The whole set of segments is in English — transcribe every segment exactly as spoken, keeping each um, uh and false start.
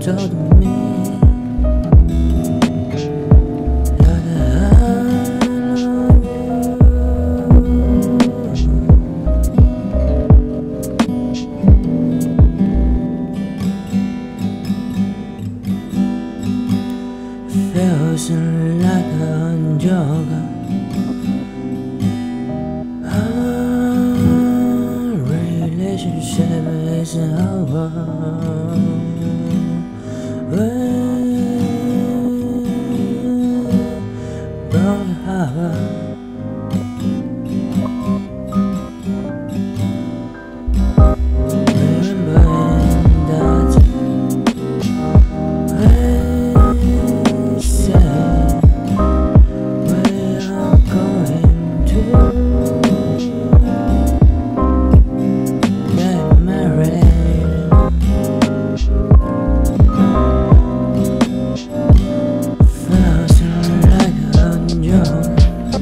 told me that I love you. Feels like a joke. Our relationship is over. Broken heart. Remembering that we said we are going to get married. Feels like a joke.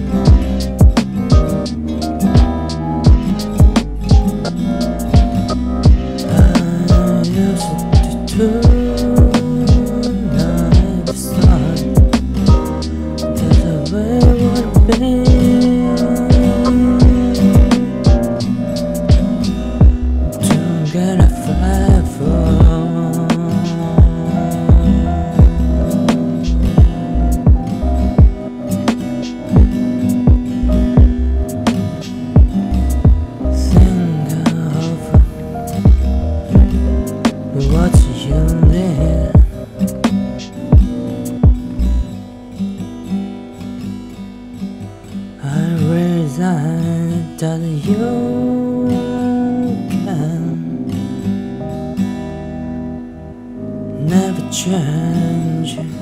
I used to never thought that the way would be. To get a fight for what you need. I realize that you can never change.